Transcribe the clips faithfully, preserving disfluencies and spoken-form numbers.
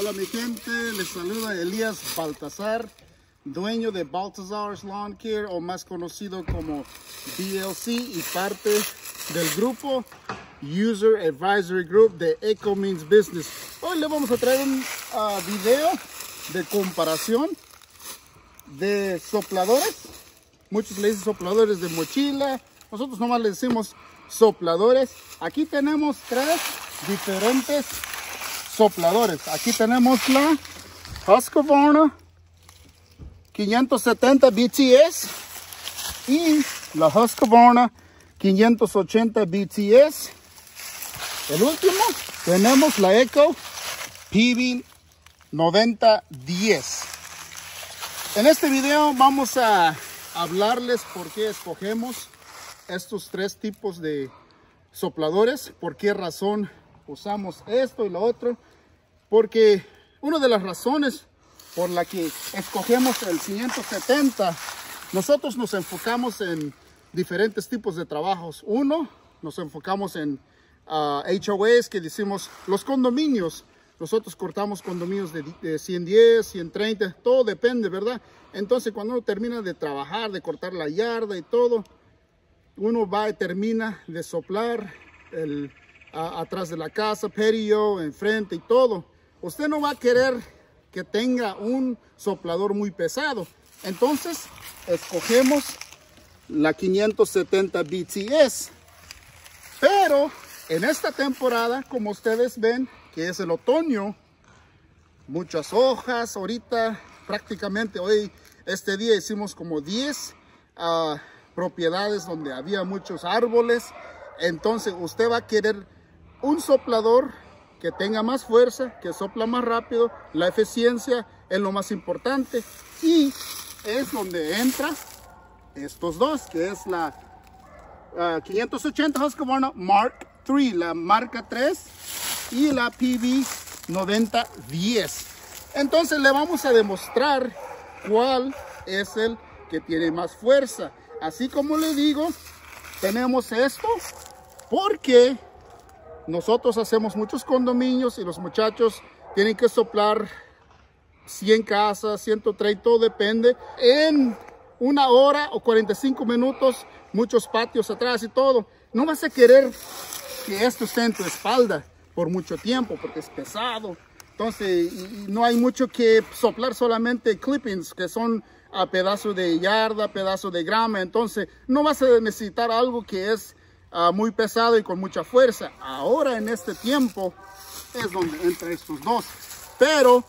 Hola mi gente, les saluda Elías Baltazar, dueño de Baltazar's Lawn Care, o más conocido como B L C, y parte del grupo User Advisory Group de Eco Means Business. Hoy le vamos a traer un uh, video de comparación de sopladores. Muchos le dicen sopladores de mochila, nosotros nomás le decimos sopladores. Aquí tenemos tres diferentes sopladores. Aquí tenemos la Husqvarna quinientos setenta B T S y la Husqvarna quinientos ochenta B T S. El último tenemos la Eco P V noventa diez. En este video vamos a hablarles por qué escogemos estos tres tipos de sopladores, por qué razón usamos esto y lo otro, porque una de las razones por la que escogemos el quinientos setenta, nosotros nos enfocamos en diferentes tipos de trabajos. Uno, nos enfocamos en uh, H O As, que decimos los condominios. Nosotros cortamos condominios de, de ciento diez, ciento treinta, todo depende, ¿verdad? Entonces cuando uno termina de trabajar, de cortar la yarda y todo, uno va y termina de soplar el a, atrás de la casa, patio, enfrente y todo. Usted no va a querer que tenga un soplador muy pesado. Entonces escogemos la quinientos setenta B T S. Pero en esta temporada, como ustedes ven, que es el otoño, muchas hojas. Ahorita prácticamente hoy, este día hicimos como diez uh, propiedades donde había muchos árboles. Entonces usted va a querer un soplador que tenga más fuerza, que sopla más rápido. La eficiencia es lo más importante, y es donde entra estos dos, que es la uh, quinientos ochenta Husqvarna Mark tres, la marca tres, y la P V noventa diez. Entonces le vamos a demostrar cuál es el que tiene más fuerza. Así como le digo, tenemos esto porque nosotros hacemos muchos condominios y los muchachos tienen que soplar cien casas, ciento treinta, todo depende, en una hora o cuarenta y cinco minutos, muchos patios atrás y todo. No vas a querer que esto esté en tu espalda por mucho tiempo porque es pesado. Entonces y, y no hay mucho que soplar, solamente clippings, que son a pedazos de yarda, pedazos de grama. Entonces no vas a necesitar algo que es uh, muy pesado y con mucha fuerza. Ahora en este tiempo es donde entran estos dos. Pero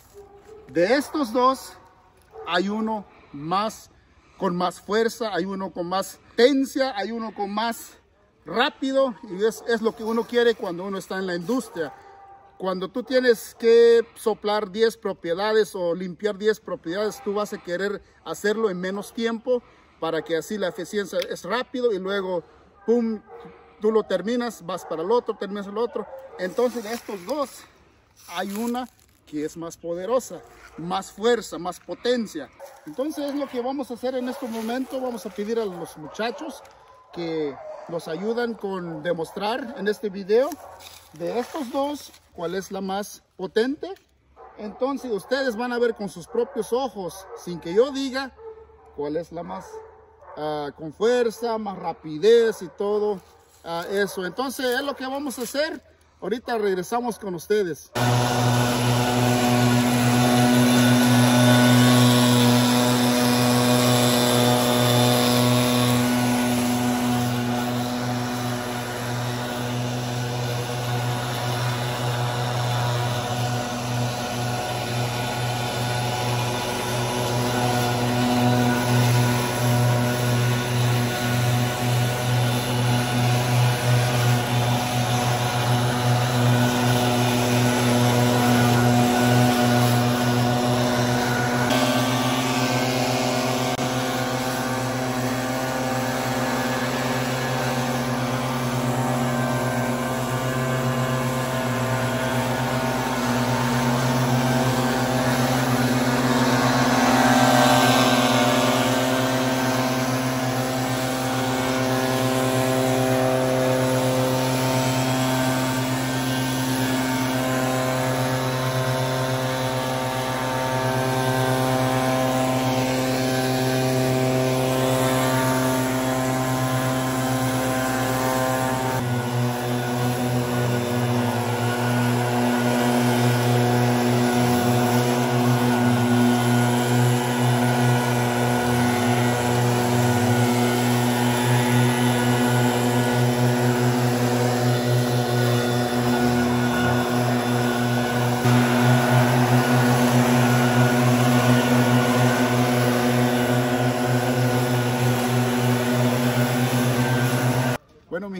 de estos dos hay uno más con más fuerza, hay uno con más potencia, hay uno con más rápido, y es, es lo que uno quiere cuando uno está en la industria. Cuando tú tienes que soplar diez propiedades o limpiar diez propiedades, tú vas a querer hacerlo en menos tiempo, para que así la eficiencia es rápido, y luego pum, tú lo terminas, vas para el otro, terminas el otro. Entonces de estos dos hay una que es más poderosa, más fuerza, más potencia. Entonces es lo que vamos a hacer en este momento. Vamos a pedir a los muchachos que nos ayudan con demostrar en este video de estos dos cuál es la más potente. Entonces ustedes van a ver con sus propios ojos, sin que yo diga, cuál es la más uh, con fuerza, más rapidez y todo uh, eso. Entonces es lo que vamos a hacer. Ahorita regresamos con ustedes.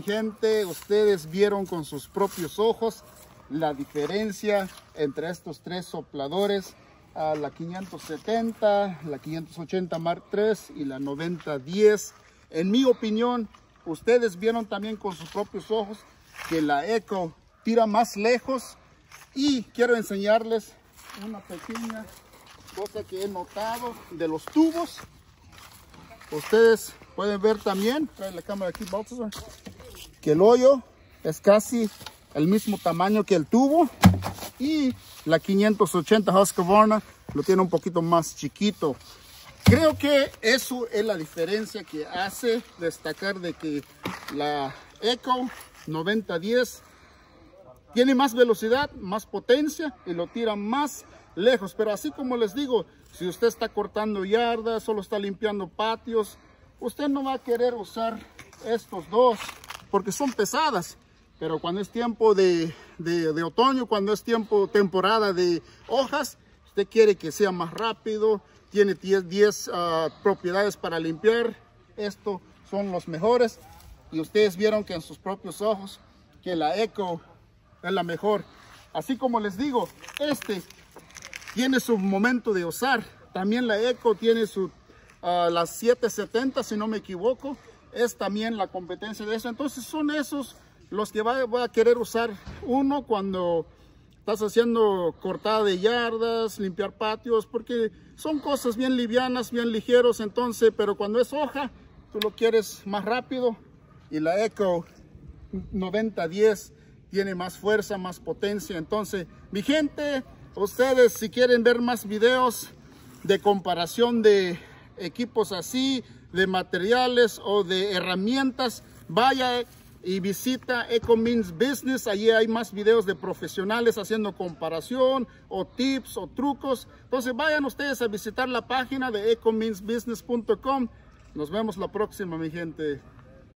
gente, ustedes vieron con sus propios ojos la diferencia entre estos tres sopladores, uh, la quinientos setenta, la quinientos ochenta Mark tres y la noventa diez. En mi opinión, ustedes vieron también con sus propios ojos que la Echo tira más lejos, y quiero enseñarles una pequeña cosa que he notado de los tubos. Ustedes pueden ver también, trae la cámara aquí, Balthazar, que el hoyo es casi el mismo tamaño que el tubo, y la quinientos ochenta Husqvarna lo tiene un poquito más chiquito. Creo que eso es la diferencia que hace destacar de que la Echo noventa diez tiene más velocidad, más potencia y lo tira más lejos. Pero así como les digo, si usted está cortando yardas, solo está limpiando patios, usted no va a querer usar estos dos porque son pesadas. Pero cuando es tiempo de, de, de otoño, cuando es tiempo, temporada de hojas, usted quiere que sea más rápido, tiene diez uh, propiedades para limpiar. Estos son los mejores, y ustedes vieron que en sus propios ojos que la Echo es la mejor. Así como les digo, este tiene su momento de usar. También la Echo tiene su uh, las siete setenta, si no me equivoco, es también la competencia de eso. Entonces son esos los que va, va a querer usar uno cuando estás haciendo cortada de yardas, limpiar patios, porque son cosas bien livianas, bien ligeros. Entonces, pero cuando es hoja, tú lo quieres más rápido, y la Echo noventa diez tiene más fuerza, más potencia. Entonces, mi gente, ustedes si quieren ver más videos de comparación de equipos así, de materiales o de herramientas, vaya y visita Ecomeans Business. Allí hay más videos de profesionales haciendo comparación o tips o trucos. Entonces vayan ustedes a visitar la página de ecomeans business punto com. Nos vemos la próxima, mi gente.